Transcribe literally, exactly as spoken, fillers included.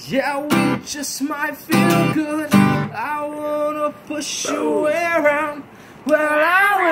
Yeah, we just might feel good. I wanna push you around. Well, I